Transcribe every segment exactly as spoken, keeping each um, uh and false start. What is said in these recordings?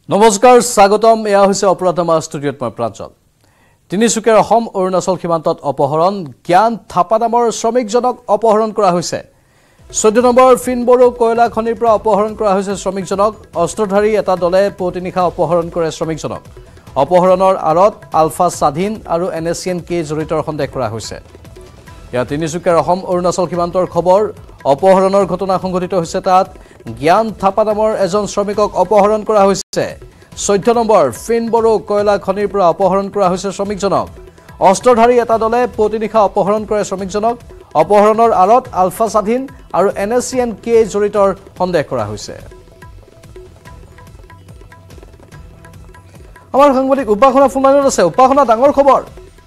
নমস্কাৰ স্বাগতম এয়া হৈছে অপৰাধমা ষ্টুডিঅ'ত মই প্ৰাঞ্জল তিনিচুকীয়াৰ অসম অৰুণাচল সীমান্তত অপহৰণ জ্ঞান থাপা নামৰ শ্ৰমিকজনক অপহৰণ কৰা হৈছে চৈধ্য নম্বৰ ফিনবৰো কয়লা খনিৰ পৰা অপহৰণ কৰা হৈছে শ্ৰমিকজনক অস্ত্ৰধাৰী এটা দলে পুৱতিনিশা অপহৰণ কৰে শ্ৰমিকজনক অপহৰণৰ আৰত আলফা স্বাধীন আৰু এনএছএন কে জড়িতৰ সন্দেহ কৰা হৈছে ইয়া তিনিচুকীয়াৰ অসম অৰুণাচল সীমান্তৰ খবৰ অপহৰণৰ ঘটনা সংঘটিত হৈছে তাত জ্ঞান থাপা নামৰ এজন শ্ৰমিকক অপহৰণ কৰা হৈছে চৈধ্য নম্বৰ ফিনবৰো কয়লা খনিৰ পৰা অপহৰণ কৰা হৈছে শ্ৰমিকজনক অস্ত্ৰধাৰী এটা দলে পুৱতিনিশা অপহৰণ কৰে শ্ৰমিকজনক অপহৰণৰ আৰত আলফা স্বাধীন আৰু এনএছএন কে জড়িতৰ সন্দেহ কৰা হৈছে আমাৰ সাংবাদিক উপাসনা ফোনলাইনত আছে উপাসনা ডাঙৰ খবৰ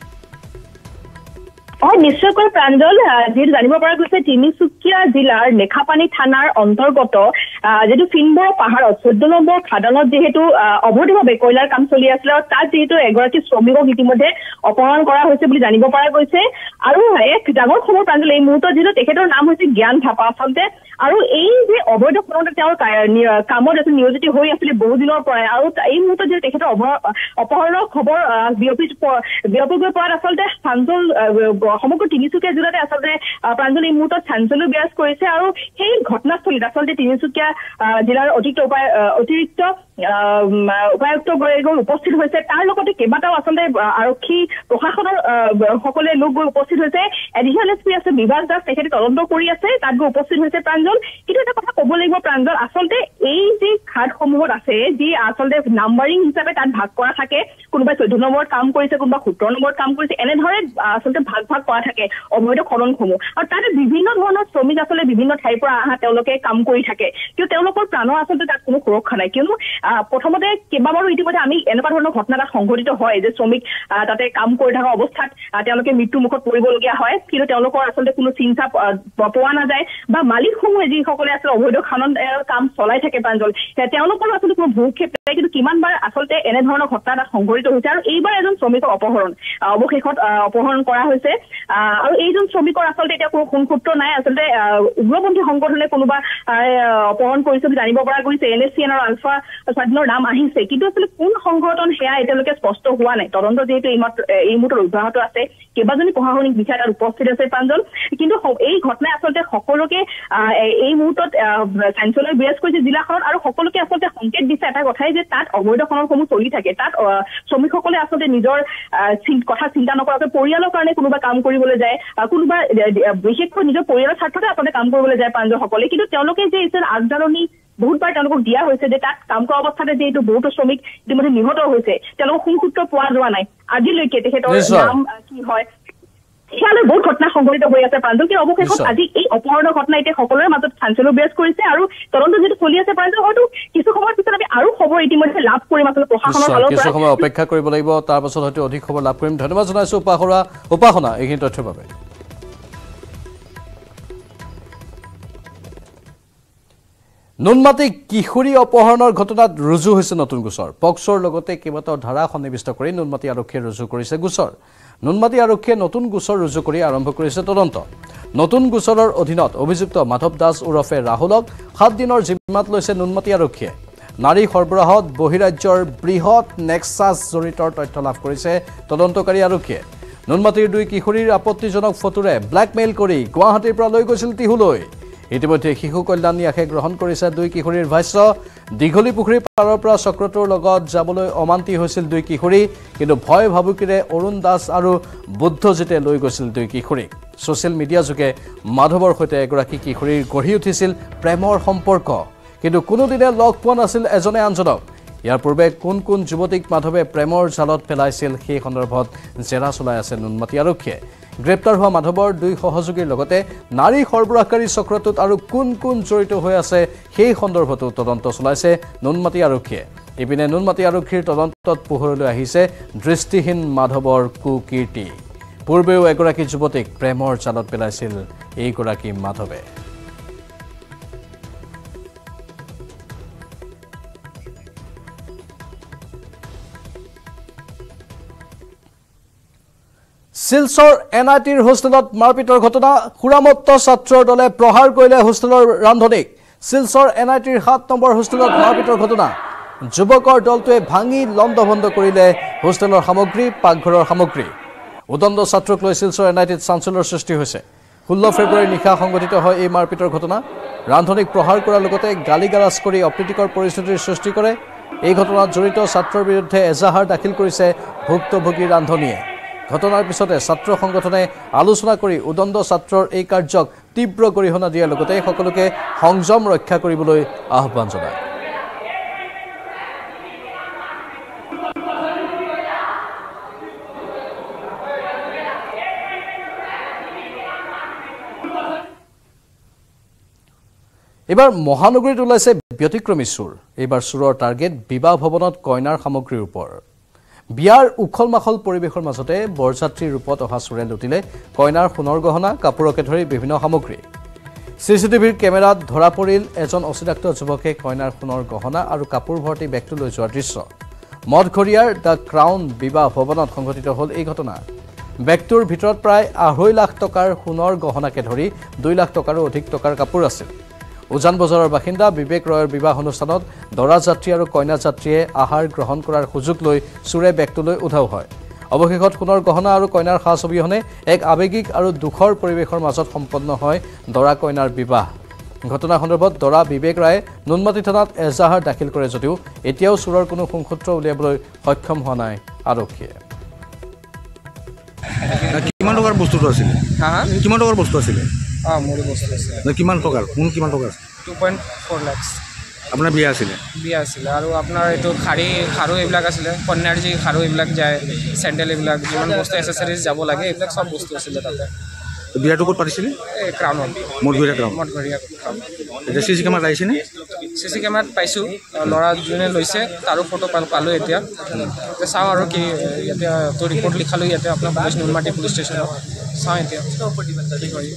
হয় নিশ্চয়কৈ প্ৰাঞ্জল যিটো জানিব পৰা গৈছে তিনিচুকীয়া জিলাৰ লেখাপানী থানাৰ অন্তৰ্গত যেটো ফিনবৰো পাহাৰত চৈধ্য নম্বৰ খাদানত যেহেতু অবৈধভাৱে কয়লাৰ কাম চলি আছিল আৰু তাত যেহেতু এগৰাকী শ্ৰমিকক ইতিমধ্যে অপহৰণ কৰা হৈছে বুলি জানিব পৰা গৈছে আৰু এক ডাঙৰ খবৰ প্ৰাঞ্জল এই মুহূৰ্তত যেটো তেখেতৰ নাম হৈছে জ্ঞান থাপা আচলতে আৰু এই যে অবৈধ খননত তেওঁৰ কামত আছিল নিয়োজিত হৈ আছিল বহুদিনৰ পৰা আৰু এই মুহূৰ্তত যে তেখেতৰ অপহৰণৰ খবৰ বিয়পি বিয়পি গৈ পৰাত আচলতে চাঞ্চল সমগ্ৰ তিনিচুকীয়া জিলাতে আচলতে প্ৰাঞ্জল এই মুহূৰ্তত চাঞ্চল্য বিৰাজ কৰিছে আৰু সেই ঘটনাস্থলীত আচলতে তিনিচুকীয়া জিলাৰ অতিৰিক্ত উপায় অতিৰিক্ত উপায়ুক্ত গৈ উপস্থিত হৈছে তাৰ লগতে কেইবাটাও আচলতে আৰক্ষী প্ৰশাসনৰ সকলে লোক গৈ উপস্থিত হৈছে এডিশনেল এছ পি আছে বিভাস দাস তেখেতে তদন্ত কৰি আছে তাত গৈ উপস্থিত হৈছে প্ৰাঞ্জল কিন্তু এটা কথা ক'ব লাগিব প্ৰাঞ্জল আচলতে এই যে ঘাটসমূহত আছে যি আচলতে নাম্বাৰিং হিচাপে তাত ভাগ কৰা থাকে কোনোবাই চৈধ্য নম্বৰত কাম কৰিছে কোনোবা সোতৰ নম্বৰত কাম কৰিছে এনেধৰণে আচলতে ভাগ ভাগ কৰা থাকে অবৈধ খননসমূহ আৰু তাতে বিভিন্ন ধৰণৰ শ্ৰমিক আচলতে বিভিন্ন ঠাইৰ পৰা অহা তেওঁলোকে কাম কৰি থাকে কিন্তু তেওঁলোকৰ প্ৰাণৰ আচলতে তাত কোনো সুৰক্ষা নাই কিয়নো প্ৰথমতে কেইবাবাৰো ইতিমধ্যে আমি এনেকুৱা ধৰণৰ ঘটনা তাত সংঘটিত হয় যে শ্ৰমিক তাতে কাম কৰি থকা অৱস্থাত তেওঁলোকে মৃত্যু মুখত পৰিবলগীয়া হয় কিন্তু তেওঁলোকৰ আচলতে কোনো চিন্তা পোৱা নাযায় বা মালিকসমূহে যিসকলে আচলতে অবৈধ খনন কাম চলাই থাকে প্ৰাঞ্জল তেওঁলোকৰ আচলতে কোনো ভূক্ষেপ নাই কিন্তু কিমানবাৰ আচলতে এনেধৰণৰ ঘটনা তাত সংঘটিত হৈছে আৰু এইবাৰ এজন শ্ৰমিকক অপহৰণ অৱশেষত অপহৰণ কৰা হৈছে আৰু এইজন শ্ৰমিকৰ আচলতে এতিয়া কোনো খুনসূত্ৰ নাই আচলতে উগ্ৰপন্থী সংগঠনে কোনোবা অপহৰণ কৰিছে বুলি জানিব পৰা গৈছে এনএছএন আৰু আলফা স্বাধীনৰ নাম আহিছে কিন্তু আচলতে কোন সংগঠন সেয়া এতিয়ালৈকে স্পষ্ট হোৱা নাই তদন্ত যিহেতু এই মুহূৰ্তত অব্যাহত আছে কেইবাজনী প্ৰশাসনিক বিষয়া তাত উপস্থিত আছে প্ৰাঞ্জল কিন্তু এই ঘটনাই আচলতে সকলোকে এই মুহূৰ্তত চাঞ্চল্য বিৰাজ কৰিছে জিলাখনত আৰু সকলোকে আচলতে সংকেত দিছে এটা কথাই যে তাত অবৈধ খননসমূহ চলি থাকে তাত শ্ৰমিকসকলে আচলতে নিজৰ কথা চিন্তা নকৰাকৈ পৰিয়ালৰ কাৰণে কোনোবা কাম কৰিবলৈ যায় কোনোবা বিশেষকৈ নিজৰ পৰিয়ালৰ স্বাৰ্থতে আচলতে কাম কৰিবলৈ যায় প্ৰাঞ্জলসকলে কিন্তু তেওঁলোকে যে আগজাননী বহুতবাৰ তেওঁলোকক দিয়া হৈছে যে তাত কাম কৰা অৱস্থাতে যিহেতু বহুতো শ্ৰমিক ইতিমধ্যে নিহত হৈছে তেওঁলোকক সুসূত্ৰ পোৱা যোৱা নাই আজিলৈকে তেখেতৰ নাম কি হয় সেয়ালৈ বহুত ঘটনা সংঘটিত হৈ আছে প্ৰাঞ্জল কিন্তু অৱশেষত আজি এই অপহৰণৰ ঘটনা এতিয়া সকলোৰে মাজত চাঞ্চল্য বিৰাজ কৰিছে আৰু তদন্ত যিটো চলি আছে প্ৰাঞ্জল হয়তো কিছু সময়ৰ পিছত আমি আৰু খবৰ ইতিমধ্যে লাভ কৰিম আচলতে প্ৰশাসনৰ ফালৰ পৰা কিছু সময় অপেক্ষা কৰিব লাগিব তাৰ পাছত হয়তো অধিক খবৰ লাভ কৰিম ধন্যবাদ জনাইছো উপাসনা উপাসনা এইখিনি তথ্যৰ বাবে নুনমাটি কিশোৰী অপহৰণৰ ঘটনাত ৰুজু হৈছে নতুন গোচৰ পক্সৰ লগতে কেইবাটাও ধাৰা সন্নিৱিষ্ট কৰি নুনমাটি আৰক্ষীয়ে ৰুজু কৰিছে গোচৰ নুনমাটি আৰক্ষীয়ে নতুন গোচৰ ৰুজু কৰি আৰম্ভ কৰিছে তদন্ত নতুন গোচৰৰ অধীনত অভিযুক্ত মাধৱ দাস ওৰফে ৰাহুলক সাত দিনৰ জিম্মাত লৈছে নুনমাটি আৰক্ষীয়ে নাৰী সৰবৰাহত বহিৰাজ্যৰ বৃহৎ নেক্সাছ জড়িতৰ তথ্য লাভ কৰিছে তদন্তকাৰী আৰক্ষীয়ে নুনমাটিৰ দুই কিশোৰীৰ আপত্তিজনক ফটোৰে ব্লেকমেইল কৰি গুৱাহাটীৰ পৰা লৈ গৈছিল টিহুলৈ ইতিমধ্যে শিশু কল্যাণ ন্যাসে গ্ৰহণ কৰিছে দুই কিশোৰীৰ ভাষ্য দীঘলী পুখুৰী পাৰৰ পৰা চক্ৰটোৰ লগত যাবলৈ অমান্তি হৈছিল দুই কিশোৰী কিন্তু ভয় ভাবুকিৰে অৰুণ দাস আৰু বুদ্ধজিতে লৈ গৈছিল দুই কিশোৰীক ছ'চিয়েল মিডিয়া যোগে মাধৱৰ সৈতে এগৰাকী কিশোৰীৰ গঢ়ি উঠিছিল প্ৰেমৰ সম্পৰ্ক কিন্তু কোনোদিনে লগ পোৱা নাছিল এজনে আনজনক ইয়াৰ পূৰ্বে কোন কোন যুৱতীক মাধৱে প্ৰেমৰ জালত পেলাইছিল সেই সন্দৰ্ভত জেৰা চলাই আছে নুনমাটি আৰক্ষীয়ে গ্ৰেপ্তাৰ হোৱা মাধৱৰ দুই সহযোগীৰ লগতে নাৰী সৰবৰাহকাৰী চক্ৰটোত আৰু কোন কোন জড়িত হৈ আছে সেই সন্দৰ্ভতো তদন্ত চলাইছে নুনমাটি আৰক্ষীয়ে ইপিনে নুনমাটি আৰক্ষীৰ তদন্তত পোহৰলৈ আহিছে দৃষ্টিহীন মাধৱৰ কুকীৰ্তি পূৰ্বেও এগৰাকী যুৱতীক প্ৰেমৰ জালত পেলাইছিল এইগৰাকী মাধৱে শিলচৰ এন আই টিৰ হোষ্টেলত মাৰপিটৰ ঘটনা সুৰামত্ত ছাত্ৰৰ দলে প্ৰহাৰ কৰিলে হোষ্টেলৰ ৰান্ধনীক শিলচৰ এন আই টিৰ সাত নম্বৰ হোষ্টেলত মাৰপিটৰ ঘটনা যুৱকৰ দলটোৱে ভাঙি লণ্ডভণ্ড কৰিলে হোষ্টেলৰ সামগ্ৰী পাকঘৰৰ সামগ্ৰী উদণ্ড ছাত্ৰক লৈ শিলচৰ এন আই টিত চাঞ্চল্যৰ সৃষ্টি হৈছে ষোল্ল ফেব্ৰুৱাৰী নিশা সংঘটিত হয় এই মাৰপিটৰ ঘটনা ৰান্ধনীক প্ৰহাৰ কৰাৰ লগতে গালি গালাজ কৰি অপ্ৰীতিকৰ পৰিস্থিতিৰ সৃষ্টি কৰে এই ঘটনাত জড়িত ছাত্ৰৰ বিৰুদ্ধে এজাহাৰ দাখিল কৰিছে ভুক্তভোগী ৰান্ধনীয়ে ঘটনাৰ পিছতে ছাত্ৰ সংগঠনে আলোচনা কৰি উদণ্ড ছাত্ৰৰ এই কাৰ্যক তীব্ৰ গৰিহণা দিয়াৰ লগতে সকলোকে সংযম ৰক্ষা কৰিবলৈ আহ্বান জনায় এবাৰ মহানগৰীত ওলাইছে ব্যতিক্ৰমী চুৰ এইবাৰ চুৰৰ টাৰ্গেট বিবাহ ভৱনত কইনাৰ সামগ্ৰীৰ ওপৰ বিয়াৰ উখল মাখল পৰিৱেশৰ মাজতে বৰযাত্ৰীৰ ৰূপত অহা চুৰে লুটিলে কইনাৰ সোণৰ গহনা কাপোৰকে ধৰি বিভিন্ন সামগ্ৰী চিচিটিভিৰ কেমেৰাত ধৰা পৰিল এজন অচিনাক্ত যুৱকে কইনাৰ সোণৰ গহনা আৰু কাপোৰ ভৰ্তি বেগটো লৈ যোৱাৰ দৃশ্য মঠঘৰীয়াৰ দ্য ক্ৰাউন বিবাহ ভৱনত সংঘটিত হ'ল এই ঘটনা বেগটোৰ ভিতৰত প্ৰায় আঢ়ৈ লাখ টকাৰ সোণৰ গহনাকে ধৰি দুই লাখ টকাৰো অধিক টকাৰ কাপোৰ আছিল উজান বজাৰৰ বাসিন্দা বিবেক ৰয়ৰ বিবাহ অনুষ্ঠানত দৰা যাত্ৰী আৰু কইনা যাত্ৰীয়ে আহাৰ গ্ৰহণ কৰাৰ সুযোগ লৈ চুৰে বেগটোলৈ উধাও হয় অৱশেষত সোণৰ গহনা আৰু কইনাৰ সাজ অবিহনে এক আৱেগিক আৰু দুখৰ পৰিৱেশৰ মাজত সম্পন্ন হয় দৰা কইনাৰ বিবাহ ঘটনা সন্দৰ্ভত দৰা বিবেক ৰায়ে নুনমাটি থানাত এজাহাৰ দাখিল কৰে যদিও এতিয়াও চুৰৰ কোনো সংসূত্ৰ উলিয়াবলৈ সক্ষম হোৱা নাই আৰক্ষীয়ে কিমান টকাৰ বস্তুটো আছিল হা হা কিমান টকাৰ বস্তু আছিল অ মোৰ বস্তু আছে কিমান টকাৰ কোন কিমান টকা আছে টু পইণ্ট ফ'ৰ লাখ আপোনাৰ বিয়া আছিলে বিয়া আছিলে আৰু আপোনাৰ এইটো খাৰী খাৰু এইবিলাক আছিলে কন্যাৰ যি খাৰু এইবিলাক যায় চেণ্ডেল এইবিলাক যিমান বস্তু এচেছাৰিজ যাব লাগে এইবিলাক চব বস্তু আছিলে তাতে বিয়াটো ক'ত পাতিছিলে এই ক্ৰাউনত মঠঘৰীয়া ক্ৰাউন মঠঘৰীয়া ক্ৰাউন এতিয়া চি চি কেমেৰাত আহিছেনে চি চি কেমেৰাত পাইছোঁ ল'ৰা যোনে লৈছে তাৰো ফটো পাল পালোঁ এতিয়া এতিয়া চাওঁ আৰু কি এতিয়া তো ৰিপৰ্ট লিখালোঁ ইয়াতে আপোনাৰ পুলিচ নুনমাটি পুলিচ ষ্টেচনত চাওঁ এতিয়া কি কৰি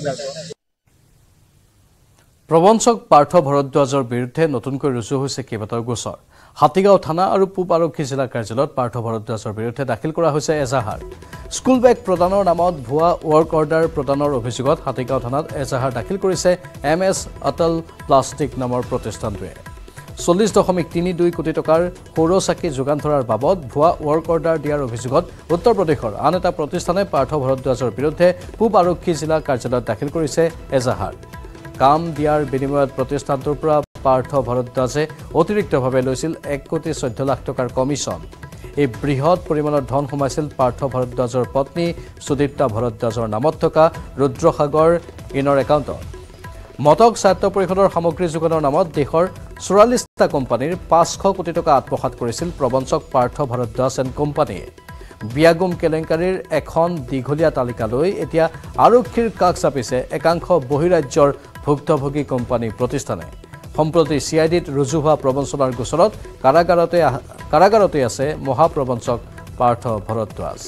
প্ৰবঞ্চক পাৰ্থ ভৰদ্বাজৰ বিৰুদ্ধে নতুনকৈ ৰুজু হৈছে কেইবাটাও গোচৰ হাতীগাঁও থানা আৰু পূব আৰক্ষী জিলা কাৰ্যালয়ত পাৰ্থ ভৰদ্বাজৰ বিৰুদ্ধে দাখিল কৰা হৈছে এজাহাৰ স্কুল বেগ প্ৰদানৰ নামত ভুৱা ৱৰ্ক অৰ্ডাৰ প্ৰদানৰ অভিযোগত হাতীগাঁও থানাত এজাহাৰ দাখিল কৰিছে এম এছ অটল প্লাষ্টিক নামৰ প্ৰতিষ্ঠানটোৱে চল্লিছ দশমিক তিনি দুই কোটি টকাৰ সৌৰ চাকি যোগান ধৰাৰ বাবদ ভুৱা ৱৰ্ক অৰ্ডাৰ দিয়াৰ অভিযোগত উত্তৰ প্ৰদেশৰ আন এটা প্ৰতিষ্ঠানে পাৰ্থ ভৰদ্বাজৰ বিৰুদ্ধে পূব আৰক্ষী জিলা কাৰ্যালয়ত দাখিল কৰিছে এজাহাৰ কাম দিয়াৰ বিনিময়ত প্ৰতিষ্ঠানটোৰ পৰা পাৰ্থ ভৰদ্বাজে অতিৰিক্তভাৱে লৈছিল এক কোটি চৈধ্য লাখ টকাৰ কমিশ্যন এই বৃহৎ পৰিমাণৰ ধন সোমাইছিল পাৰ্থ ভৰদ্বাজৰ পত্নী সুদীপ্তা ভৰদ্বাজৰ নামত থকা ৰুদ্ৰসাগৰ ইনৰ একাউণ্টত মটক স্বায়ত্ত পৰিষদৰ সামগ্ৰী যোগানৰ নামত দেশৰ চৌৰাল্লিছটা কোম্পানীৰ পাঁচশ কোটি টকা আত্মসাৎ কৰিছিল প্ৰবঞ্চক পাৰ্থ ভৰদ্বাজ এণ্ড কোম্পানীয়ে বিয়াগুম কেলেংকাৰীৰ এখন দীঘলীয়া তালিকালৈ এতিয়া আৰক্ষীৰ কাষ চাপিছে একাংশ বহিৰাজ্যৰ ভুক্তভোগী কোম্পানী প্ৰতিষ্ঠানে সম্প্ৰতি চি আই ডিত ৰুজু হোৱা প্ৰবঞ্চনাৰ গোচৰত কাৰাগাৰতে কাৰাগাৰতে আছে মহাপ্ৰবঞ্চক পাৰ্থ ভৰদ্বাজ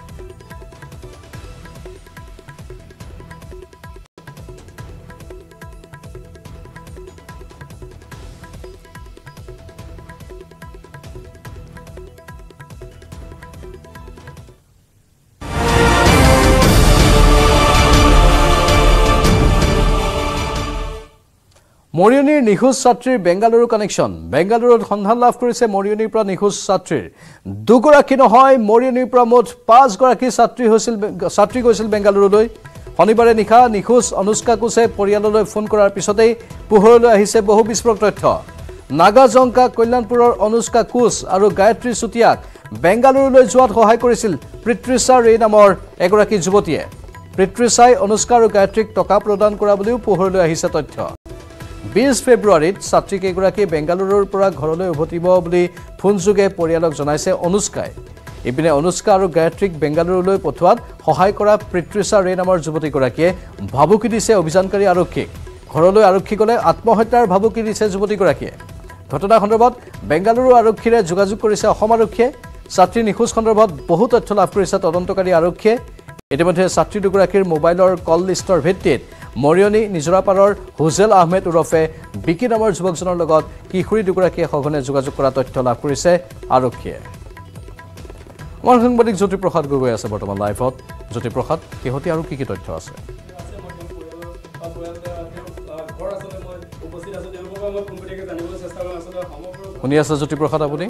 মৰিয়নিৰ নিখোজ ছাত্ৰীৰ বেংগালুৰু কানেকশ্যন বেংগালুৰুত সন্ধান লাভ কৰিছে মৰিয়নিৰ পৰা নিখোজ ছাত্ৰীৰ দুগৰাকী নহয় মৰিয়নিৰ পৰা মুঠ পাঁচগৰাকী ছাত্ৰী হৈছিল ছাত্ৰী গৈছিল বেংগালুৰুলৈ শনিবাৰে নিশা নিখোজ অনুষ্কা কোচে পৰিয়াললৈ ফোন কৰাৰ পিছতেই পোহৰলৈ আহিছে বহু বিস্ফোৰক তথ্য নাগাজংকা কল্যাণপুৰৰ অনুষ্কা কোচ আৰু গায়ত্ৰী চুতীয়াক বেংগালুৰুলৈ যোৱাত সহায় কৰিছিল পৃথ্বীশা ৰে নামৰ এগৰাকী যুৱতীয়ে পৃথ্বীশাই অনুষ্কা আৰু গায়ত্ৰীক টকা প্ৰদান কৰা বুলিও পোহৰলৈ আহিছে তথ্য বিশ ফেব্ৰুৱাৰীত ছাত্ৰীকেইগৰাকী বেংগালুৰুৰ পৰা ঘৰলৈ উভতিব বুলি ফোনযোগে পৰিয়ালক জনাইছে অনুষ্কাই ইপিনে অনুষ্কা আৰু গায়ত্ৰীক বেংগালুৰুলৈ পঠোৱাত সহায় কৰা পৃথ্বীশা ৰে নামৰ যুৱতীগৰাকীয়ে ভাবুকি দিছে অভিযানকাৰী আৰক্ষীক ঘৰলৈ আৰক্ষী গ'লে আত্মহত্যাৰ ভাবুকি দিছে যুৱতীগৰাকীয়ে ঘটনা সন্দৰ্ভত বেংগালুৰু আৰক্ষীৰে যোগাযোগ কৰিছে অসম আৰক্ষীয়ে ছাত্ৰী নিখোজ সন্দৰ্ভত বহু তথ্য লাভ কৰিছে তদন্তকাৰী আৰক্ষীয়ে ইতিমধ্যে ছাত্ৰী দুগৰাকীৰ মোবাইলৰ কল লিষ্টৰ ভিত্তিত মৰিয়নি নিজৰাপাৰৰ হুজেল আহমেদ উৰফে বিকি নামৰ যুৱকজনৰ লগত কিশোৰী দুগৰাকীয়ে সঘনে যোগাযোগ কৰা তথ্য লাভ কৰিছে আৰক্ষীয়ে আমাৰ সাংবাদিক জ্যোতিপ্ৰসাদ গগৈ আছে বৰ্তমান লাইভত জ্যোতিপ্ৰসাদ কিহতি আৰু কি কি তথ্য আছে ঘৰ আছে মই উপস্থিত আছো তেওঁলোকক মই পোনপটীয়াকৈ জানিবলৈ শুনি আছে জ্যোতিপ্ৰসাদ আপুনি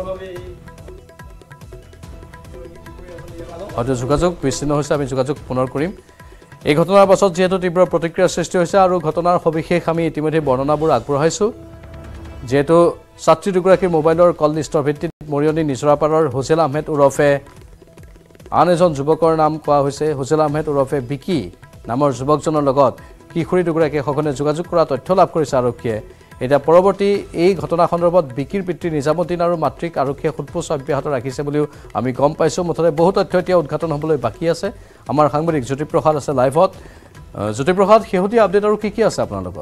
হয়তো যোগাযোগ বিচ্ছিন্ন হৈছে আমি যোগাযোগ পুনৰ কৰিম এই ঘটনাৰ পাছত যেহেতু তীব্ৰ প্ৰতিক্ৰিয়াৰ সৃষ্টি হৈছে আৰু ঘটনাৰ সবিশেষ আমি ইতিমধ্যে বৰ্ণনাবোৰ আগবঢ়াইছোঁ যেহেতু ছাত্ৰী দুগৰাকীৰ মোবাইলৰ কল লিষ্টৰ ভিত্তিত মৰিয়নি নিজৰাপাৰৰ হুছেইন আহমেদ ওৰফে আন এজন যুৱকৰ নাম কোৱা হৈছে হুছেইন আহমেদ ওৰফে বিকি নামৰ যুৱকজনৰ লগত কিশোৰী দুগৰাকীয়ে সঘনে যোগাযোগ কৰা তথ্য লাভ কৰিছে আৰক্ষীয়ে এতিয়া পৰৱৰ্তী এই ঘটনা সন্দৰ্ভত বিকিৰ পিতৃ নিজামুদ্দিন আৰু মাতৃক আৰক্ষীয়ে সোধপোছ অব্যাহত ৰাখিছে বুলিও আমি গম পাইছোঁ মুঠতে বহু তথ্য এতিয়া উদ্ঘাটন হ'বলৈ বাকী আছে আমাৰ সাংবাদিক জ্যোতিপ্ৰসাদ আছে লাইভত জ্যোতিপ্ৰসাদ শেহতীয়া আপডেট আৰু কি কি আছে আপোনাৰ লগত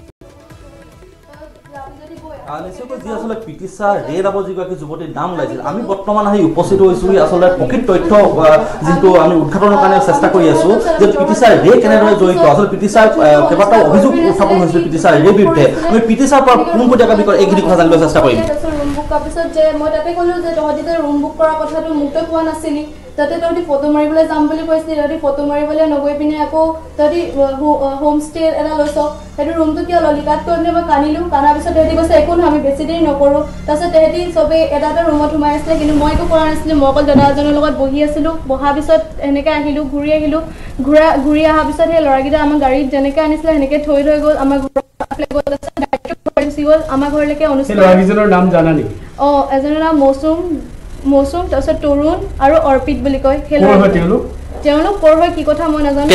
নিশ্চয়কৈ যি আচলতে পিটিছা ৰে নামৰ যিগৰাকী যুৱতীৰ নাম ওলাইছিল আমি বৰ্তমান আহি উপস্থিত হৈছোঁ আচলতে প্ৰকৃত তথ্য যিটো আমি উদ্ঘাটনৰ কাৰণে চেষ্টা কৰি আছোঁ যে পিটিছা ৰে কেনেদৰে জড়িত আচলতে পিটিছাৰ কেইবাটাও অভিযোগ উত্থাপন হৈছিল পিটিছা ৰে বিৰুদ্ধে আমি পিটিছাৰ পৰা পোনপটীয়াকৈ বিষয়ে এইখিনি কথা জানিবলৈ চেষ্টা কৰিম ৰুম বুক কৰাৰ পিছত যে মই তাতে ক'লোঁ যে তহঁতি যে ৰুম বুক কৰাৰ কথাটো মোকতো কোৱা নাছিলি তাতে তহঁতি ফটো মাৰিবলৈ যাম বুলি কৈছিলি তহঁতি ফটো মাৰিবলৈ নগৈ পিনে আকৌ তহঁতি হোম ষ্টে এটা লৈছ সেইটো ৰুমটো কিয় ল'লি তাত কৈ পিনে মই কান্দিলোঁ কান্দাৰ পিছত তেহেঁতি কৈছে একো নহয় আমি বেছি দেৰি নকৰোঁ তাৰপিছত তেহেঁতি চবেই এটা এটা ৰুমত সোমাই আছিলে কিন্তু মই একো কৰা নাছিলোঁ মই অকল দাদা এজনৰ লগত বহি আছিলোঁ বহাৰ পিছত এনেকৈ আহিলোঁ ঘূৰি আহিলোঁ ঘূৰা ঘূৰি অহাৰ পিছত সেই ল'ৰাকেইটা আমাৰ গাড়ীত যেনেকৈ আনিছিলে সেনেকৈ থৈ থৈ গ'ল আমাৰ ঘৰত গুচি গ'ল আমাৰ ঘৰলৈকে অনুষ্ঠিত নাম জানা নেকি অঁ এজনৰ নাম মৌচুম মৌচুম তাৰপিছত তৰুণ আৰু অৰ্পিত বুলি কয় সেই তেওঁলোক ক'ৰ হয় কি কথা মই নাজানো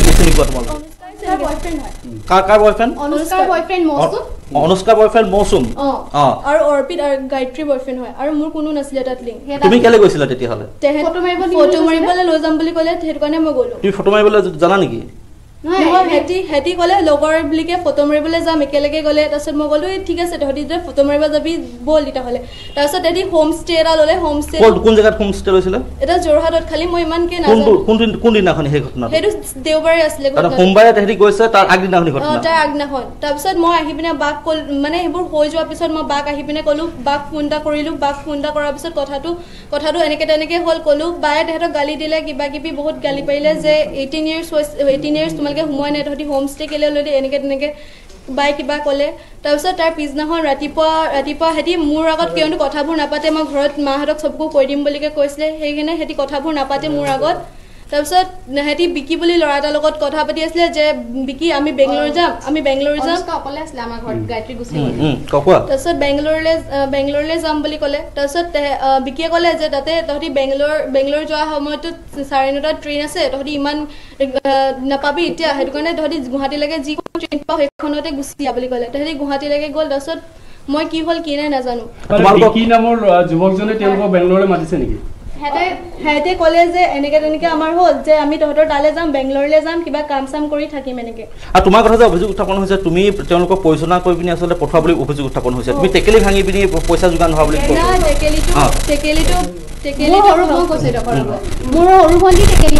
অনুষ্কাৰ বয়ফ্ৰেণ্ড মৌচুম আৰু অৰ্পিত আৰু গায়ত্ৰী বয়ফ্ৰেণ্ড হয় আৰু মোৰ কোনো নাছিলে তাত লিংক তুমি কেলে গৈছিলা তেতিয়াহ'লে ফটো মাৰিবলৈ লৈ যাম বুলি ক'লে সেইটো কাৰণে মই গ'লো তুমি ফটো মাৰিবলৈ জানা নেকি হেঁতি হেঁতি ক'লে লগৰ বুলিকে ফটো মাৰিবলৈ যাম একেলগে গ'লে তাৰপিছত মই ক'লো ঠিক আছে তহঁতি যে ফটো মাৰিব যাবি ব'ল তেতিয়াহ'লে তাৰপিছত তেহেঁতি হোম ষ্টে এটা ল'লে হোম ষ্টে কোন জেগাত হোম ষ্টে লৈছিলে এটা যোৰহাটত খালি মই ইমানকে নাজানো কোনদিনাখন সেই ঘটনা সেইটো দেওবাৰে আছিলে সোমবাৰে তেহেঁতি গৈছে তাৰ আগদিনাখন ঘটনা তাৰ আগদিনাখন তাৰপিছত মই আহি পিনে বাক ক'ল মানে সেইবোৰ হৈ যোৱাৰ পিছত মই বাক আহি পিনে ক'লো বাক ফোন এটা কৰিলোঁ বাক ফোন এটা কৰাৰ পিছত কথাটো কথাটো এনেকৈ তেনেকৈ হ'ল ক'লো বায়ে তেহেঁতক গালি দিলে কিবা কিবি বহুত গালি পাৰিলে যে এইটিন ইয়াৰ্ছ এইটিন ইয়াৰ্ছ তোমালোকে সোমোৱাই নাই তহঁতি হোম ষ্টে কেলৈ লৈ দিয়ে এনেকৈ তেনেকৈ বাই কিবা ক'লে তাৰপিছত তাৰ পিছদিনাখন ৰাতিপুৱা ৰাতিপুৱা সিহঁতি মোৰ আগত কিয়নো কথাবোৰ নাপাতে মই ঘৰত মাহঁতক চবকো কৈ দিম বুলিকৈ কৈছিলে সেইকাৰণে সিহঁতি কথাবোৰ নাপাতে মোৰ আগত তাৰপিছত সিহঁতি বিকি বুলি ল'ৰা এটাৰ লগত কথা পাতি আছিলে যে বিকি আমি বেংগলোৰ যাম আমি বেংগলোৰ যাম অকলে আছিলে আমাৰ ঘৰত গায়ত্ৰী গুচি গ'ল তাৰপিছত বেংগলোৰলৈ বেংগলোৰলৈ যাম বুলি ক'লে তাৰপিছত বিকিয়ে ক'লে যে তাতে তহঁতি বেংগলোৰ বেংগলোৰ যোৱা সময়টোত চাৰে নটাত ট্ৰেইন আছে তহঁতি ইমান নাপাবি এতিয়া সেইটো কাৰণে তহঁতি গুৱাহাটীলৈকে যিখন ট্ৰেইন পাওঁ সেইখনতে গুচি যা বুলি ক'লে তহঁতি গুৱাহাটীলৈকে গ'ল তাৰপিছত মই কি হ'ল কি নাই নাজানো কি নামৰ যুৱকজনে তেওঁলোকক বেংগলোৰলৈ মাতিছে নেকি সিহঁতে ক'লে যে এনেকৈ তেনেকৈ আমাৰ হ'ল যে আমি তহঁতৰ তালৈ যাম বেংগলোৰলৈ যাম কিবা কাম চাম কৰি থাকিম এনেকৈ আৰু তোমাৰ কথা যে অভিযোগ উত্থাপন হৈছে তুমি তেওঁলোকক পৰিচালনা কৰি পিনি আচলতে পঠোৱা বুলি অভিযোগ উত্থাপন হৈছে তুমি টেকেলি ভাঙি পিনি পইচা যোগান ধৰা বুলি নাই টেকেলিটো টেকেলিটো টেকেলিটো মই কৈছোঁ মোৰ সৰু ভণ্টি টেকেলি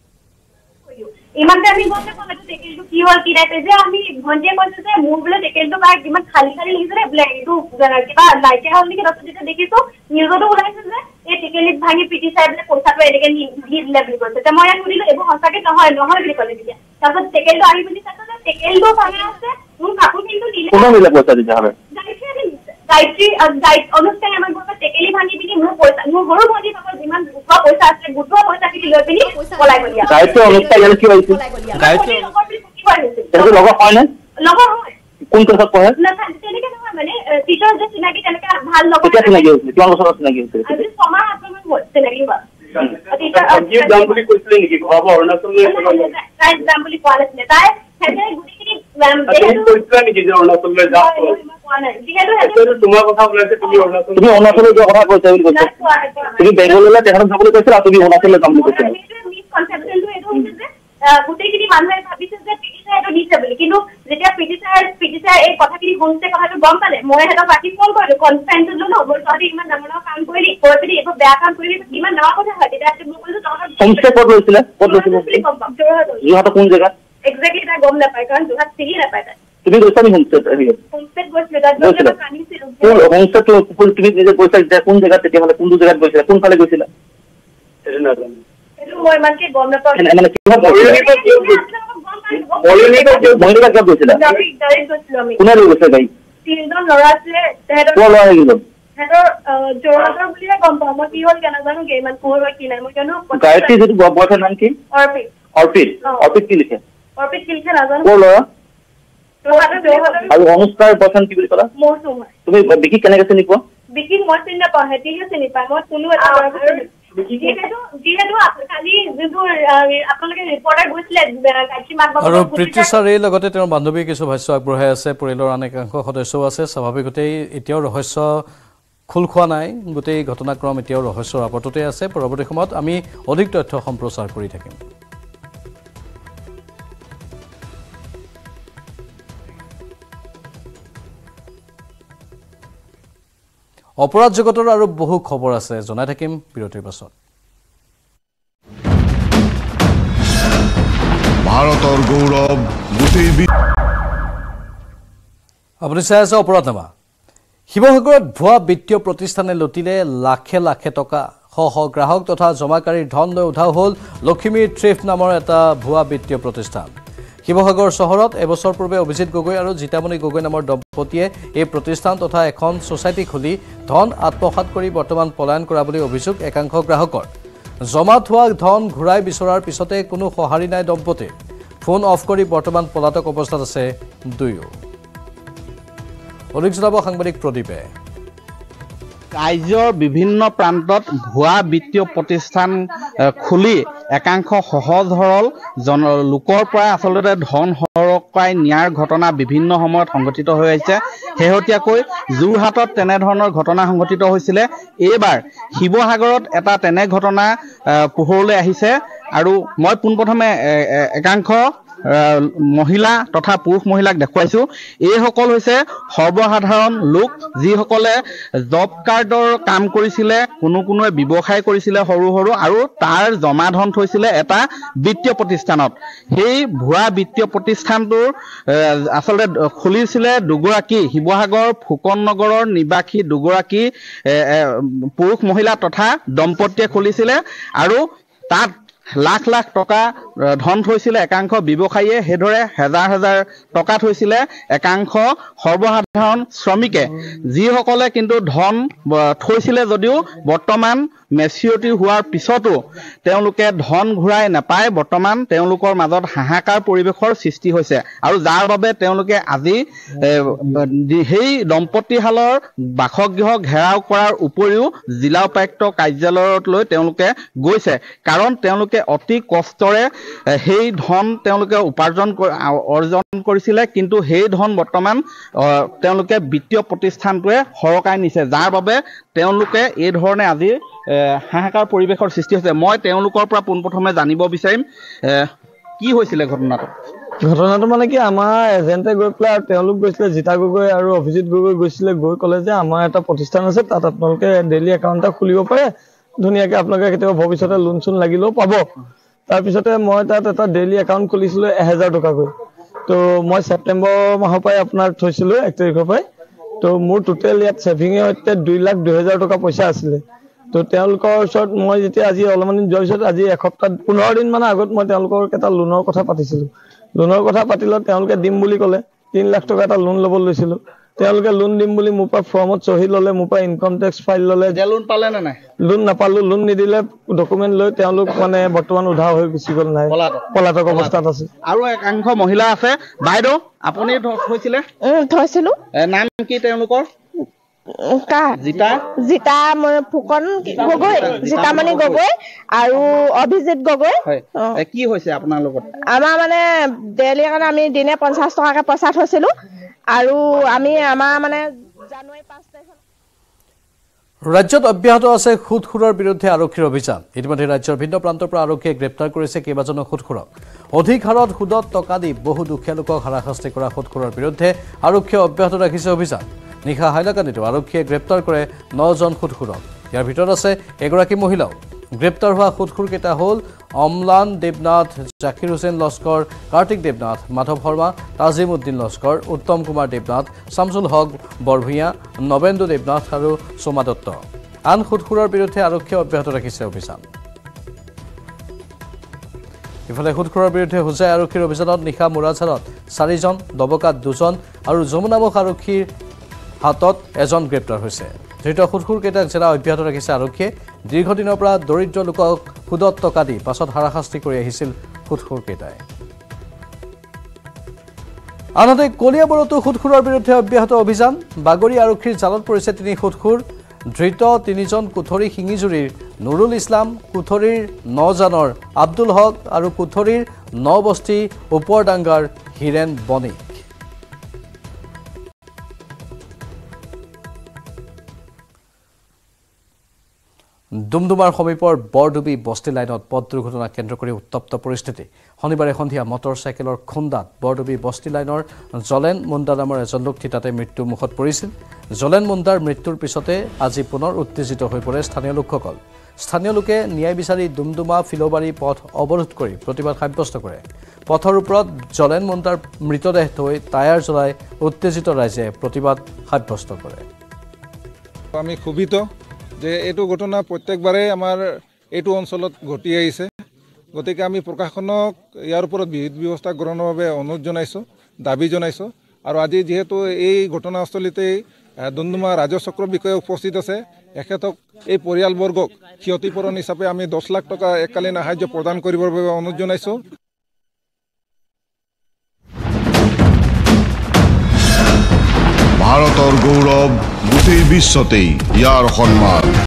ইমানকে আমি গম নাপাওঁ টেকেলটো কি হ'ল কি নাই যে আমি ভণ্টিয়ে কৈছো যে মোৰ বোলে টেকেলটো পাই ইমান খালী খালী লাগিছিলে বোলে এইটো কিবা লাইটে হ'ল নেকি তাৰপিছত যেতিয়া দেখিছো নিউজতো ওলাইছে যে এই টেকেলিত ভাঙি পিটি চাই বোলে পইচাটো এনেকে দি দিলে বুলি কৈছে তেতিয়া মই ইয়াত সুধিলো এইবোৰ সঁচাকে নহয় নহয় বুলি ক'লে তেতিয়া তাৰপিছত টেকেলটো আহি পিনি চাইছো যে টেকেলটো ভাঙি আছে মোৰ কাপোৰখিনিটো দিলে কোনে দিলে পইচা তেতিয়াহ'লে গায়ত্ৰী অনুষ্ঠানে আমাৰ ঘৰত টেকেলি ভাঙি পিনি মোৰ পইচা মোৰ সৰু ভণ্টিৰ ভাগৰ যিমান গোটোৱা পইচা আছিলে গোটোৱা পইচাখিনি লৈ পিনি পলাই গ'ল গায়ত্ৰী অনুষ্ঠান ইয়াত কি হৈছিল গায়ত্ৰী লগৰ হয় নে লগৰ হয় কোন ক্লাছত পঢ়ে তেনেকে নহয় মানে টিচাৰ যে চিনাকি তেনেকে ভাল লগৰ কেতিয়া চিনাকি হৈছিল কিমান বছৰত চিনাকি হৈছিল আজি ছমাহ আঠমাহ হ'ল চিনাকি হোৱা যাম বুলি কৈছিলে নেকি ঘৰৰ পৰা অৰুণাচললৈ তাই যাম বুলি কোৱা নাছিলে তাই সেইকাৰণে গোটেইখিনি কৈছিলা নেকি যে অৰুণাচললৈ যাম তোমাৰ কথা ওলাইছে তুমি অৰুণাচল তুমি অৰুণাচললৈ যোৱা কথা কৈছা বুলি কৈছা তুমি বেংগললৈ তেখেতক যাবলৈ কৈছিলা তুমি অৰুণাচললৈ যাম বুলি কৈছিলা মিছকনচেপশ্যনটো এইটো হৈছে যে গোটেইখিনি মানুহে ভাবিছে যে পিটি চাই এইটো দিছে বুলি কিন্তু যেতিয়া পিটি চাই পিটি চাই এই কথাখিনি শুনিছে কথাটো গম পালে মই সিহঁতক ৰাতি ফোন কৰিলোঁ কনফাৰেঞ্চত ল'লো মই তহঁতি ইমান ডাঙৰ ডাঙৰ কাম কৰিলি কৈ পিনি এইবোৰ বেয়া কাম কৰিলি কিমান ডাঙৰ কথা হয় তেতিয়া মই কৈছোঁ তহঁতৰ হোমষ্টে ক'ত লৈছিলে ক'ত লৈছিলে যোৰহাটৰ কোন জেগাত এক্সেক্টলি তাই গম নাপায় কাৰণ যোৰহাট চিনি নাপায় তাই তুমি গৈছা নি হোমষ্টেত হোমষ্টেত গৈছিলোঁ তাত কান্দিছিলোঁ হোমষ্টেত তুমি নিজে গৈছা এতিয়া কোন জেগাত তেতিয়াহ'লে কোনটো জেগাত গৈছিলা কোনফালে গৈছিলা সেইটো নাজানো সেইটো মই ইমানকে গম নাপাওঁ মানে কিহত মহিলা কিহত গৈছিলা কোনে লৈ গৈছে গাড়ী তিনিজন ল'ৰা আছিলে তেহেঁতৰ কোৱা ল'ৰা নেকি সিহঁতৰ যোৰহাটৰ বুলিয়ে গম পাওঁ মই কি হ'ল কেনেজানোগে ইমান পোহৰ হয় কি নাই মই জানো গায়ত্ৰী যিটো বয়ফ্ৰেণ্ড নাম কি অৰ্পিত অৰ্পিত অৰ্পিত কি লিখে অৰ্পিত কি লিখে নাজানো কোৱা ল'ৰা যোৰহাটৰ যোৰহাটৰ আৰু অনুষ্কাৰ বয়ফ্ৰেণ্ড কি বুলি ক'লা মৌচুম হয় তুমি বিকি কেনেকে চিনি পোৱা বিকিক মই চিনি নাপাওঁ সিহঁতিহে চিনি পায় মই কোনো এটা যিহেতু যিহেতু কালি যোনটো আপোনালোকে ৰিপৰ্টাৰ গৈছিলে গায়ত্ৰী মাক আৰু প্ৰীতিশাৰ এই লগতে তেওঁৰ বান্ধৱী কিছু ভাষ্য আগবঢ়াই আছে পৰিয়ালৰ আন একাংশ সদস্যও আছে স্বাভাৱিকতেই এতিয়াও ৰহস্য খোল খোৱা নাই গোটেই ঘটনাক্ৰম এতিয়াও ৰহস্যৰ আপততে আছে পৰৱৰ্তী সময়ত আমি অধিক তথ্য সম্প্ৰচাৰ কৰি থাকিম অপৰাধ জগতৰ আৰু বহু খবৰ আছে জনাই থাকিম বিৰতিৰ পাছত ভাৰতৰ গৌৰৱ গোটেই আপুনি চাই আছে অপৰাধনামা শিৱসাগৰত ভুৱা বিত্তীয় প্ৰতিষ্ঠানে লুটিলে লাখে লাখে টকা শ শ গ্ৰাহক তথা জমাকাৰীৰ ধন লৈ উধাও হ'ল লখিমী থ্ৰিফ্ট নামৰ এটা ভুৱা বিত্তীয় প্ৰতিষ্ঠান শিৱসাগৰ চহৰত এবছৰ পূৰ্বে অভিজিত গগৈ আৰু জিতামণি গগৈ নামৰ দম্পতীয়ে এই প্ৰতিষ্ঠান তথা এখন ছ'চাইটি খুলি ধন আত্মসাৎ কৰি বৰ্তমান পলায়ন কৰা বুলি অভিযোগ একাংশ গ্ৰাহকৰ জমা থোৱা ধন ঘূৰাই বিচৰাৰ পিছতে কোনো সঁহাৰি নাই দম্পতীৰ ফোন অফ কৰি বৰ্তমান পলাতক অৱস্থাত আছে দুয়ো অধিক জনাব সাংবাদিক প্ৰদীপে ৰাজ্যৰ বিভিন্ন প্ৰান্তত ভুৱা বিত্তীয় প্ৰতিষ্ঠান খুলি একাংশ সহজ সৰল জন লোকৰ পৰা আচলতে ধন সৰকাই নিয়াৰ ঘটনা বিভিন্ন সময়ত সংঘটিত হৈ আহিছে শেহতীয়াকৈ যোৰহাটত তেনেধৰণৰ ঘটনা সংঘটিত হৈছিলে এইবাৰ শিৱসাগৰত এটা তেনে ঘটনা পোহৰলৈ আহিছে আৰু মই পোনপ্ৰথমে একাংশ মহিলা তথা পুৰুষ মহিলাক দেখুৱাইছো এইসকল হৈছে সৰ্বসাধাৰণ লোক যিসকলে জব কাৰ্ডৰ কাম কৰিছিলে কোনো কোনোৱে ব্যৱসায় কৰিছিলে সৰু সৰু আৰু তাৰ জমা ধন থৈছিলে এটা বিত্তীয় প্ৰতিষ্ঠানত সেই ভুৱা বিত্তীয় প্ৰতিষ্ঠানটোৰ আচলতে খুলিছিলে দুগৰাকী শিৱসাগৰ ফুকন নগৰৰ নিবাসী দুগৰাকী পুৰুষ মহিলা তথা দম্পতীয়ে খুলিছিলে আৰু তাত লাখ লাখ টকা ধন থৈছিলে একাংশ ব্যৱসায়ীয়ে হেদৰে হাজাৰ হাজাৰ টকা থৈছিলে একাংশ সৰ্বসাধাৰণ শ্ৰমিকে যিসকলে কিন্তু ধন থৈছিলে যদিও বৰ্তমান মেচিউৰিটি হোৱাৰ পিছতো তেওঁলোকে ধন ঘূৰাই নাপায় বৰ্তমান তেওঁলোকৰ মাজত হাহাকাৰ পৰিৱেশৰ সৃষ্টি হৈছে আৰু যাৰ বাবে তেওঁলোকে আজি সেই দম্পতীহালৰ বাসগৃহ ঘেৰাও কৰাৰ উপৰিও জিলা উপায়ুক্ত কাৰ্যালয়ত লৈ তেওঁলোকে গৈছে কাৰণ তেওঁলোকে অতি কষ্টৰে সেই ধন তেওঁলোকে উপাৰ্জন অৰ্জন কৰিছিলে কিন্তু সেই ধন বৰ্তমান তেওঁলোকে বিত্তীয় প্ৰতিষ্ঠানটোৱে সৰকাই নিছে যাৰ বাবে তেওঁলোকে এই ধৰণে আজি হাহাকাৰ পৰিৱেশৰ সৃষ্টি হৈছে মই তেওঁলোকৰ পৰা পোনপ্ৰথমে জানিব বিচাৰিম কি হৈছিলে ঘটনাটো ঘটনাটো মানে কি আমাৰ এজেণ্টে গৈ পেলাই আৰু তেওঁলোক গৈছিলে জিতা গগৈ আৰু অভিজিত গগৈ গৈছিলে গৈ ক'লে যে আমাৰ এটা প্ৰতিষ্ঠান আছে তাত আপোনালোকে ডেইলি একাউণ্ট এটা খুলিব পাৰে ধুনীয়াকৈ আপোনালোকে কেতিয়াবা ভৱিষ্যতে লোন চোন লাগিলেও পাব তাৰপিছতে মই তাত এটা ডেইলি একাউণ্ট খুলিছিলোঁ এহেজাৰ টকাকৈ তো মই ছেপ্টেম্বৰ মাহৰ পৰাই আপোনাৰ থৈছিলোঁ এক তাৰিখৰ পৰাই তো মোৰ টোটেল ইয়াত ছেভিঙে সৈতে দুই লাখ দুহেজাৰ টকা পইচা আছিলে তো তেওঁলোকৰ ওচৰত মই যেতিয়া আজি অলপমান দিন যোৱাৰ পিছত আজি এসপ্তাহ পোন্ধৰ দিন মানৰ আগত মই তেওঁলোকৰ এটা লোনৰ কথা পাতিছিলোঁ লোনৰ কথা পাতিলত তেওঁলোকে দিম বুলি ক'লে তিনি লাখ টকা এটা লোন ল'ব লৈছিলোঁ তেওঁলোকে লোন দিম বুলি মোৰ পৰা ফৰ্মত চহী ল'লে মোৰ পৰা ইনকম টেক্স ফাইল ল'লে যে লোন পালে নে নাই লোন নাপালোঁ লোন নিদিলে ডকুমেণ্ট লৈ তেওঁলোক মানে বৰ্তমান উধাও হৈ গুচি গ'ল নাই পলাতক অৱস্থাত আছে আৰু একাংশ মহিলা আছে বাইদেউ আপুনি থৈছিলে থৈছিলোঁ নাম কি তেওঁলোকৰ জিতা জিতা ফুকন গগৈ জিতামণি গগৈ আৰু অভিজিত গগৈ কি হৈছে আপোনাৰ লগত আমাৰ মানে ডেইলি কাৰণে আমি দিনে পঞ্চাছ টকাকৈ পইচা থৈছিলোঁ আৰু আমি আমাৰ মানে জানুৱাৰী পাঁচ তাৰিখ ৰাজ্যত অব্যাহত আছে সুদখোৰৰ বিৰুদ্ধে আৰক্ষীৰ অভিযান ইতিমধ্যে ৰাজ্যৰ ভিন্ন প্ৰান্তৰ পৰা আৰক্ষীয়ে গ্ৰেপ্তাৰ কৰিছে কেইবাজনো সুদখোৰক অধিক হাৰত সুদত টকা দি বহু দুখীয়া লোকক হাৰাশাস্তি কৰা সুদখোৰৰ বিৰুদ্ধে আৰক্ষীয়ে অব্যাহত ৰাখিছে অভিযান নিশা হাইলাকান্দিতো আৰক্ষীয়ে গ্ৰেপ্তাৰ কৰে নজন সুদখোৰক ইয়াৰ ভিতৰত আছে এগৰাকী মহিলাও গ্ৰেপ্তাৰ হোৱা সুদখোৰকেইটা হ'ল অমলান দেৱনাথ জাকিৰ হুছেইন লস্কৰ কাৰ্তিক দেৱনাথ মাধৱ শৰ্মা তাজিম উদ্দিন লস্কৰ উত্তম কুমাৰ দেৱনাথ শামছুল হক বৰভূঞা নবেন্দু দেৱনাথ আৰু সোমা দত্ত আন সুদখোৰৰ বিৰুদ্ধে আৰক্ষীয়ে অব্যাহত ৰাখিছে অভিযান ইফালে সুদখোৰৰ বিৰুদ্ধে হোজাই আৰক্ষীৰ অভিযানত নিশা মুৰাঝাৰত চাৰিজন দবকাত দুজন আৰু যমুনামুখ আৰক্ষীৰ হাতত এজন গ্ৰেপ্তাৰ হৈছে ধৃত সুদখোৰকেইটাক জেৰা অব্যাহত ৰাখিছে আৰক্ষীয়ে দীৰ্ঘদিনৰ পৰা দৰিদ্ৰ লোকক সুদত টকা দি পাছত হাৰাশাস্তি কৰি আহিছিল সুদখোৰকেইটাই আনহাতে কলিয়াবৰতো সুদখোৰৰ বিৰুদ্ধে অব্যাহত অভিযান বাগৰি আৰক্ষীৰ জালত পৰিছে তিনি সুদখোৰ ধৃত তিনিজন কুথৰি শিঙিজুৰিৰ নুৰুল ইছলাম কুথৰিৰ নজানৰ আব্দুল হক আৰু কুথৰিৰ নবস্তি ওপৰডাংগাৰ হিৰেন বণিক ডুমডুমাৰ সমীপৰ বৰডুবি বস্তি লাইনত পথ দুৰ্ঘটনা কেন্দ্ৰ কৰি উত্তপ্ত পৰিস্থিতি শনিবাৰে সন্ধিয়া মটৰচাইকেলৰ খুন্দাত বৰডুবি বস্তি লাইনৰ জলেন মুণ্ডা নামৰ এজন লোক থিতাতে মৃত্যু মুখত পৰিছিল জলেন মুণ্ডাৰ মৃত্যুৰ পিছতে আজি পুনৰ উত্তেজিত হৈ পৰে স্থানীয় লোকসকল স্থানীয় লোকে ন্যায় বিচাৰি ডুমডুমা ফিলবাৰী পথ অৱৰোধ কৰি প্ৰতিবাদ সাব্যস্ত কৰে পথৰ ওপৰত জলেন মুণ্ডাৰ মৃতদেহ থৈ টায়াৰ জ্বলাই উত্তেজিত ৰাইজে প্ৰতিবাদ সাব্যস্ত কৰে আমি ক্ষোভিত যে এইটো ঘটনা প্ৰত্যেকবাৰে আমাৰ এইটো অঞ্চলত ঘটি আহিছে গতিকে আমি প্ৰশাসনক ইয়াৰ ওপৰত বিহিত ব্যৱস্থা গ্ৰহণৰ বাবে অনুৰোধ জনাইছোঁ দাবী জনাইছোঁ আৰু আজি যিহেতু এই ঘটনাস্থলীতে ডুমডুমা ৰাজচক্ৰ বিষয়া উপস্থিত আছে এখেতক এই পৰিয়ালবৰ্গক ক্ষতিপূৰণ হিচাপে আমি দহ লাখ টকা এককালীন সাহায্য প্ৰদান কৰিবৰ বাবে অনুৰোধ জনাইছোঁ ভাৰতৰ গৌৰৱ গোটেই বিশ্বতেই ইয়াৰ সন্মান